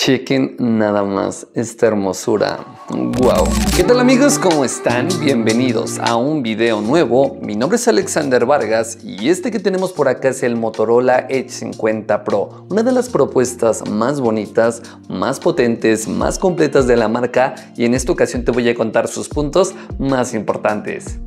Chequen nada más esta hermosura. Wow. ¿Qué tal amigos? ¿Cómo están? Bienvenidos a un video nuevo. Mi nombre es Alexander Vargas y este que tenemos por acá es el Motorola Edge 50 Pro. Una de las propuestas más bonitas, más potentes, más completas de la marca, y en esta ocasión te voy a contar sus puntos más importantes.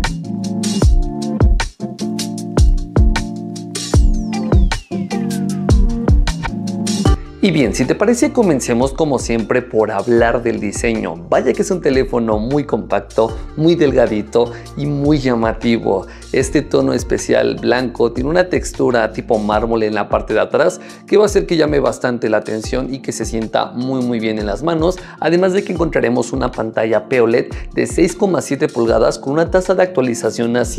Y bien, si te parece, comencemos como siempre por hablar del diseño. Vaya que es un teléfono muy compacto, muy delgadito y muy llamativo. Este tono especial blanco tiene una textura tipo mármol en la parte de atrás que va a hacer que llame bastante la atención y que se sienta muy bien en las manos. Además de que encontraremos una pantalla POLED de 6,7 pulgadas con una tasa de actualización a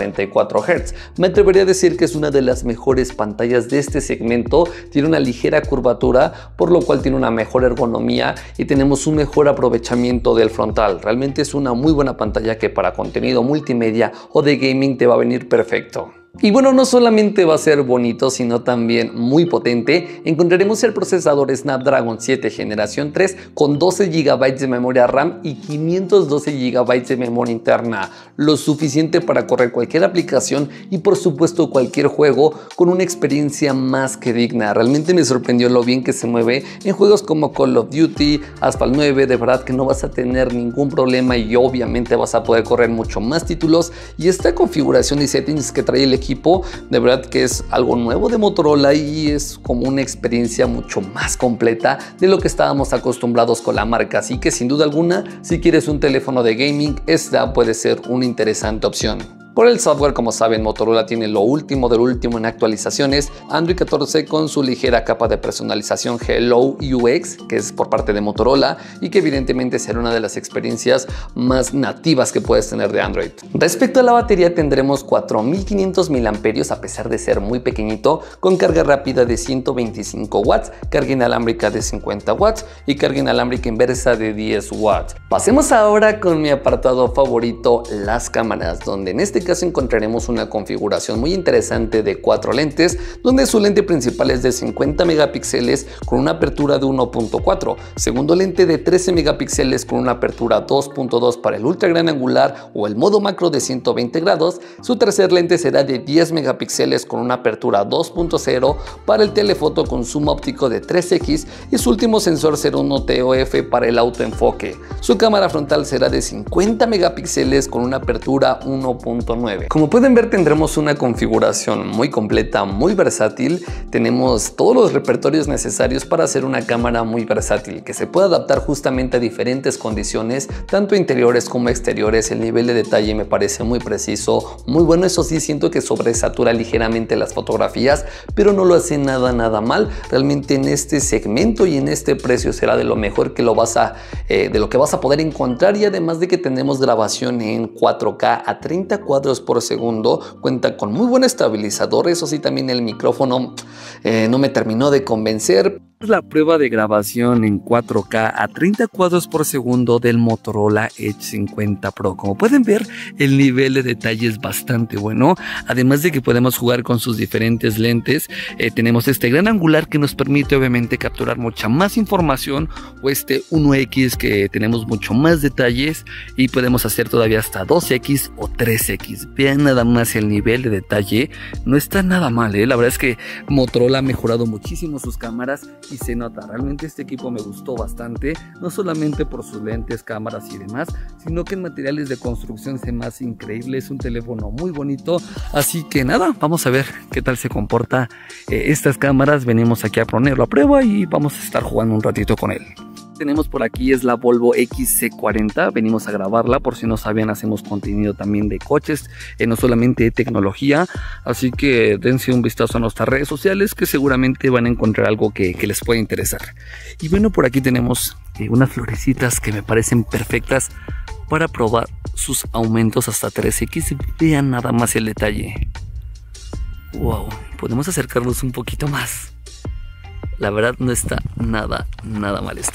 144 Hz. Me atrevería a decir que es una de las mejores pantallas de este segmento. Tiene una ligera curvatura, por lo cual tiene una mejor ergonomía y tenemos un mejor aprovechamiento del frontal. Realmente es una muy buena pantalla que para contenido multimedia o de gaming te va a venir perfecto. Y bueno, no solamente va a ser bonito, sino también muy potente. Encontraremos el procesador Snapdragon 7 generación 3 con 12 GB de memoria RAM y 512 GB de memoria interna, lo suficiente para correr cualquier aplicación y por supuesto cualquier juego con una experiencia más que digna. Realmente me sorprendió lo bien que se mueve en juegos como Call of Duty, Asphalt 9, de verdad que no vas a tener ningún problema y obviamente vas a poder correr mucho más títulos. Y esta configuración y settings que trae el equipo, de verdad que es algo nuevo de Motorola y es como una experiencia mucho más completa de lo que estábamos acostumbrados con la marca. Así que sin duda alguna, si quieres un teléfono de gaming, esta puede ser una interesante opción. Por el software, como saben, Motorola tiene lo último del último en actualizaciones. Android 14 con su ligera capa de personalización Hello UX, que es por parte de Motorola y que evidentemente será una de las experiencias más nativas que puedes tener de Android. Respecto a la batería, tendremos 4500 mAh a pesar de ser muy pequeñito, con carga rápida de 125 watts, carga inalámbrica de 50 watts y carga inalámbrica inversa de 10 watts. Pasemos ahora con mi apartado favorito, las cámaras, donde en este caso encontraremos una configuración muy interesante de 4 lentes, donde su lente principal es de 50 megapíxeles con una apertura de 1.4, segundo lente de 13 megapíxeles con una apertura 2.2 para el ultra gran angular o el modo macro de 120 grados, su tercer lente será de 10 megapíxeles con una apertura 2.0 para el telefoto con zoom óptico de 3x y su último sensor será un TOF para el autoenfoque. Su cámara frontal será de 50 megapíxeles con una apertura 1.9. Como pueden ver, tendremos una configuración muy completa, muy versátil. Tenemos todos los repertorios necesarios para hacer una cámara muy versátil, que se puede adaptar justamente a diferentes condiciones, tanto interiores como exteriores. El nivel de detalle me parece muy preciso, muy bueno. Eso sí, siento que sobresatura ligeramente las fotografías, pero no lo hace nada mal. Realmente en este segmento y en este precio será de lo mejor que de lo que vas a poder encontrar, y además de que tenemos grabación en 4K a 30 cuadros por segundo, cuenta con muy buen estabilizador. Eso sí, también el micrófono no me terminó de convencer. La prueba de grabación en 4K a 30 cuadros por segundo del Motorola Edge 50 Pro. Como pueden ver, el nivel de detalle es bastante bueno, además de que podemos jugar con sus diferentes lentes. Tenemos este gran angular que nos permite obviamente capturar mucha más información, o este 1X que tenemos mucho más detalles y podemos hacer todavía hasta 2X o 3X. Vean nada más el nivel de detalle, no está nada mal, La verdad es que Motorola ha mejorado muchísimo sus cámaras y se nota. Realmente este equipo me gustó bastante, no solamente por sus lentes, cámaras y demás, sino que en materiales de construcción se me hace increíble. Es un teléfono muy bonito, así que nada, vamos a ver qué tal se comporta estas cámaras. Venimos aquí a ponerlo a prueba y vamos a estar jugando un ratito con él. Tenemos por aquí es la Volvo XC40, venimos a grabarla. Por si no sabían, hacemos contenido también de coches, no solamente de tecnología, así que dense un vistazo a nuestras redes sociales que seguramente van a encontrar algo que les puede interesar. Y bueno, por aquí tenemos unas florecitas que me parecen perfectas para probar sus aumentos hasta 3X. Vean nada más el detalle. Wow, podemos acercarnos un poquito más. La verdad no está nada mal esto.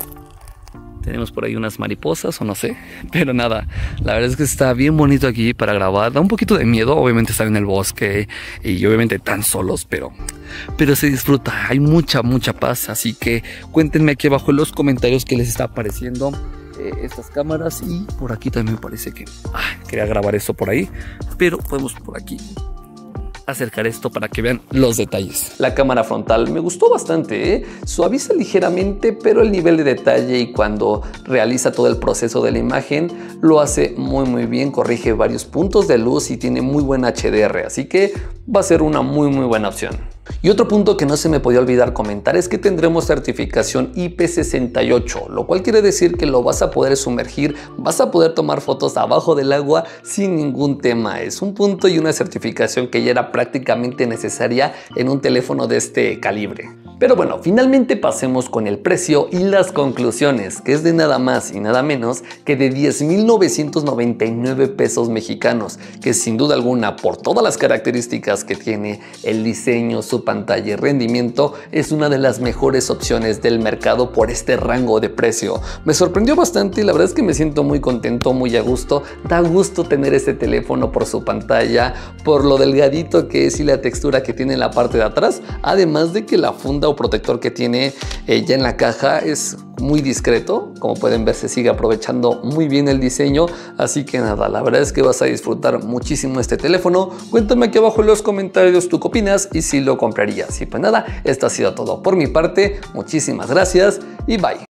Tenemos por ahí unas mariposas o no sé, pero nada, la verdad es que está bien bonito aquí para grabar. Da un poquito de miedo, obviamente estar en el bosque y obviamente tan solos, pero pero se disfruta, hay mucha paz, así que cuéntenme aquí abajo en los comentarios qué les está pareciendo estas cámaras. Y por aquí también me parece que quería grabar esto por ahí, pero podemos por aquí acercar esto para que vean los detalles. La cámara frontal me gustó bastante, ¿eh? Suaviza ligeramente, pero el nivel de detalle y cuando realiza todo el proceso de la imagen lo hace muy bien, corrige varios puntos de luz y tiene muy buen HDR, así que va a ser una muy buena opción. Y otro punto que no se me podía olvidar comentar es que tendremos certificación IP68, lo cual quiere decir que lo vas a poder sumergir, vas a poder tomar fotos abajo del agua sin ningún tema. Es un punto y una certificación que ya era prácticamente necesaria en un teléfono de este calibre. Pero bueno, finalmente pasemos con el precio y las conclusiones, que es de nada más y nada menos que de 10,999 pesos mexicanos, que sin duda alguna, por todas las características que tiene, el diseño, su pantalla y rendimiento, es una de las mejores opciones del mercado por este rango de precio. Me sorprendió bastante y la verdad es que me siento muy contento, muy a gusto. Da gusto tener este teléfono por su pantalla, por lo delgadito que es y la textura que tiene en la parte de atrás, además de que la funda o protector que tiene ya en la caja es muy discreto. Como pueden ver, se sigue aprovechando muy bien el diseño, así que nada, la verdad es que vas a disfrutar muchísimo este teléfono. Cuéntame aquí abajo en los comentarios tú qué opinas y si lo comprarías. Y pues nada, esto ha sido todo por mi parte, muchísimas gracias y bye.